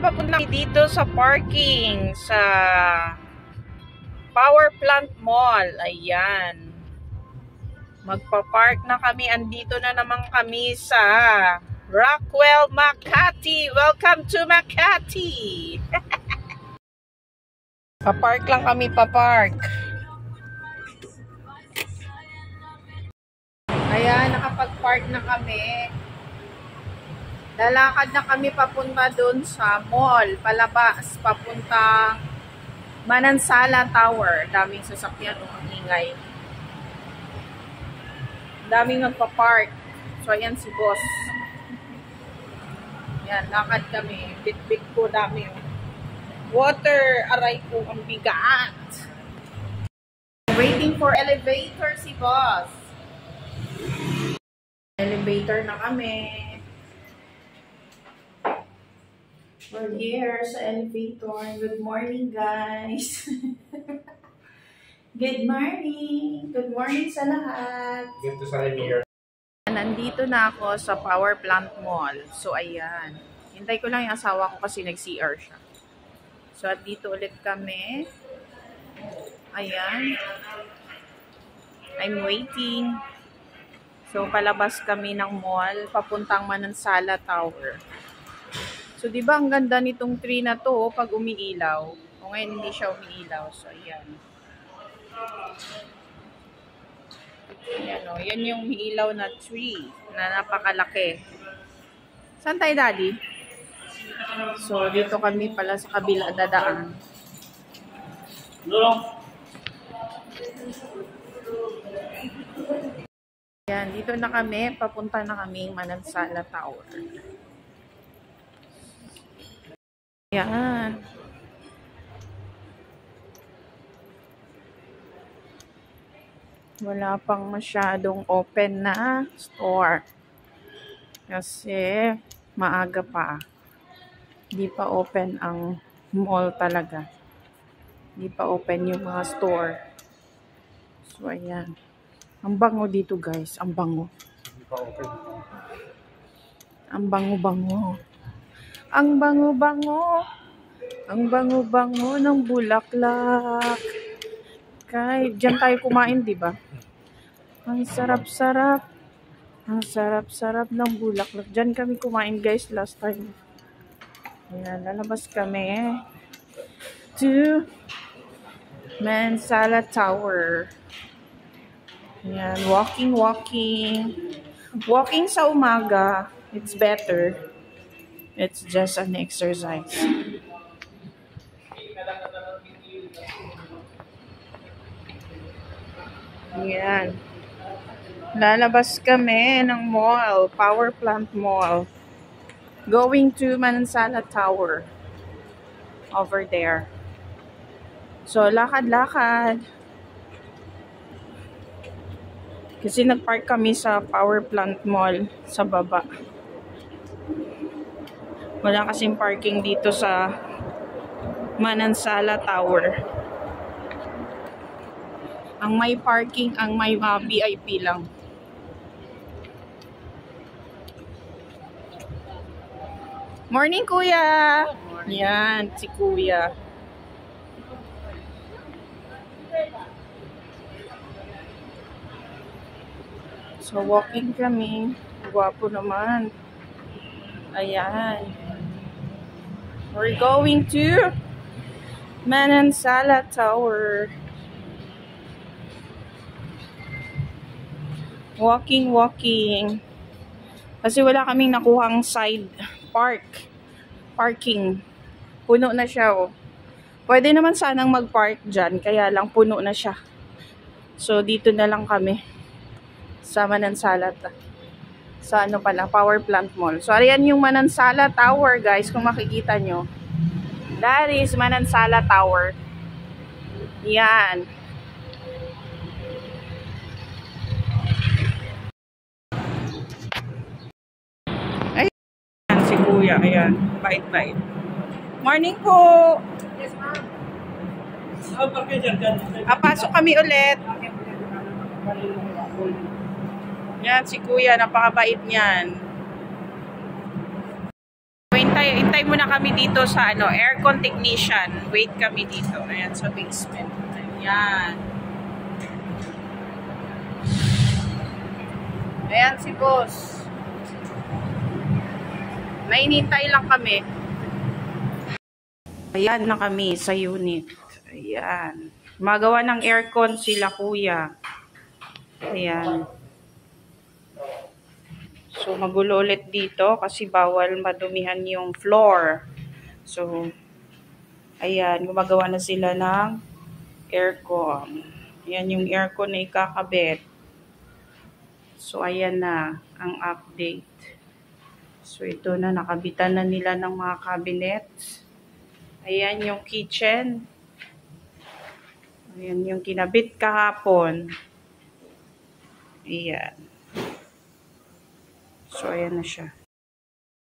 papunta dito sa parking sa Power Plant Mall. Ayan. Magpa-park na kami. Andito na naman kami sa Rockwell, Makati. Welcome to Makati. Pa-park lang kami, pa-park. Ayan, nakapag-park na kami. Lalakad na kami papunta doon sa mall, palabas, papunta Manansala Tower. Daming sasakyan, ang ingay. Daming nagpa-park. So, ayan si boss. Ayan, lakad kami. Bit-bit ko, dami. Water, aray ko, ang bigat. Waiting for elevator si boss. Elevator na kami. We're here sa elevator. Good morning, guys. Good morning. Good morning sa lahat. Good to sa here. Nandito na ako sa Power Plant Mall. So, ayan. Hintay ko lang yung asawa ko kasi nag-CR siya. So, at dito ulit kami. Ayan. I'm waiting. So, palabas kami ng mall, papuntang Manansala Tower. So, di ba ang ganda nitong tree na to pag umiilaw? O ngayon hindi siya umiilaw. So, ayan. Ayan o. Yan yung umiilaw na tree na napakalaki. Saan tayo, Daddy? So, dito kami pala sa kabila dadaan. Ayan, dito na kami. Papunta na kami Manansala Tower. Ayan. Wala pang masyadong open na store. Kasi maaga pa. Hindi pa open ang mall talaga. Hindi pa open yung mga store. So, ayan. Ang bango dito, guys. Ang bango. Hindi pa open. Ang bango-bango. Ang bango-bango. Ang bango-bango ng bulaklak. Kahit dyan tayo kumain, di ba? Ang sarap-sarap. Ang sarap-sarap ng bulaklak. Dyan kami kumain, guys, last time. Ayan, lalabas kami to Manansala Tower. Ayan, walking. Walking sa umaga, it's better. It's just an exercise. Ayan. Lalabas kami ng mall, Power Plant Mall. Going to Manansala Tower. Over there. So, lakad-lakad. Kasi nagpark kami sa Power Plant Mall sa baba. Wala kasing parking dito sa Manansala Tower. Ang may parking, ang may VIP lang. Morning, Kuya! Morning. Yan, si Kuya. So, walking kami. Gwapo naman. Ayan. We're going to Manansala Tower. Walking. Kasi wala kaming nakuhang side parking. Puno na siya, oh. Pwede naman sanang mag-park dyan, kaya lang puno na siya. So, dito na lang kami sa Manansala. Sa ano pala, Power Plant Mall. So, ayan yung Manansala Tower, guys, kung makikita nyo. That is Manansala Tower. Yan. Ayan si Kuya, ayan. Bait. Morning po! Yes, ma'am. Pasok kami ulit. Yan si Kuya, napakabait niyan. hintay muna kami dito sa aircon technician. Wait kami dito. Ayan, sa basement. Ayan. Ayan si boss. Nainintay lang kami. Ayan na kami sa unit. Ayan. Magawa ng aircon sila kuya. Ayan. So, magulo ulit dito kasi bawal madumihan yung floor. So, ayan. Gumagawa na sila ng aircon. Ayan yung aircon na ikakabit. So, ayan na ang update. So, ito na. Nakabitan na nila ng mga cabinets. Ayan yung kitchen. Ayan yung kinabit kahapon. Ayan. So, ayan na siya.